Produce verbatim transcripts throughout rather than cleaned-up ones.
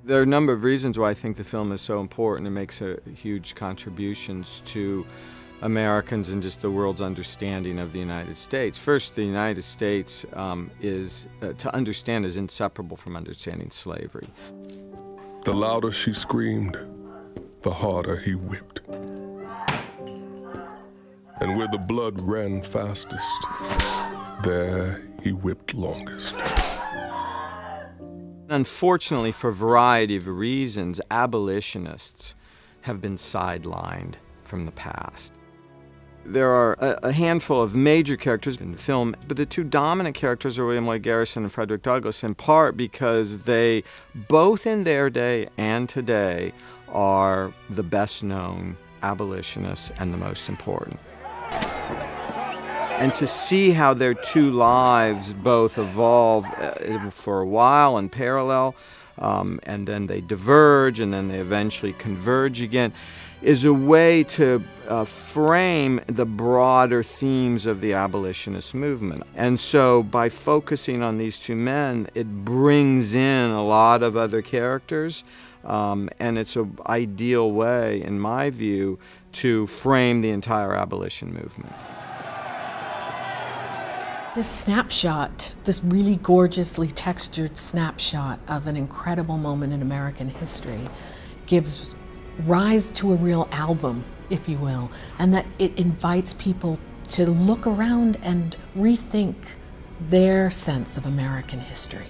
There are a number of reasons why I think the film is so important and makes a huge contributions to Americans and just the world's understanding of the United States. First, the United States um, is, uh, to understand, is inseparable from understanding slavery. The louder she screamed, the harder he whipped. And where the blood ran fastest, there he whipped longest. Unfortunately, for a variety of reasons, abolitionists have been sidelined from the past. There are a, a handful of major characters in the film, but the two dominant characters are William Lloyd Garrison and Frederick Douglass, in part because they, both in their day and today, are the best-known abolitionists and the most important. And to see how their two lives both evolve uh, for a while in parallel, um, and then they diverge, and then they eventually converge again, is a way to uh, frame the broader themes of the abolitionist movement. And so by focusing on these two men, it brings in a lot of other characters, um, and it's an ideal way, in my view, to frame the entire abolition movement. This snapshot, this really gorgeously textured snapshot of an incredible moment in American history, gives rise to a real album, if you will, and that it invites people to look around and rethink their sense of American history.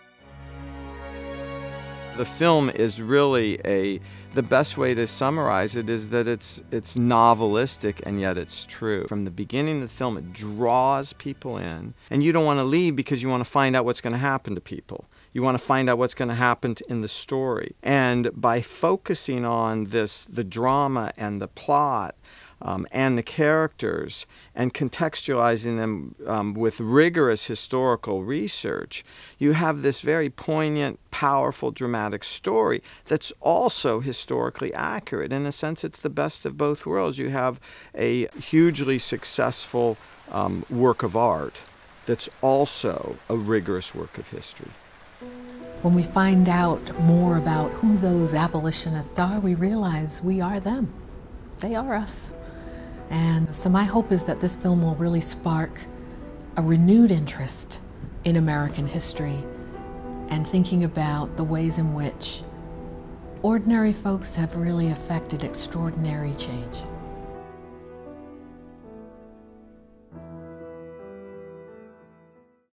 The film is really a, the best way to summarize it is that it's, it's novelistic and yet it's true. From the beginning of the film, it draws people in, and you don't want to leave because you want to find out what's going to happen to people. You want to find out what's going to happen in the story. And by focusing on this, the drama and the plot, Um, and the characters, and contextualizing them um, with rigorous historical research, you have this very poignant, powerful, dramatic story that's also historically accurate. In a sense, it's the best of both worlds. You have a hugely successful um, work of art that's also a rigorous work of history. When we find out more about who those abolitionists are, we realize we are them. They are us. And so my hope is that this film will really spark a renewed interest in American history and thinking about the ways in which ordinary folks have really affected extraordinary change.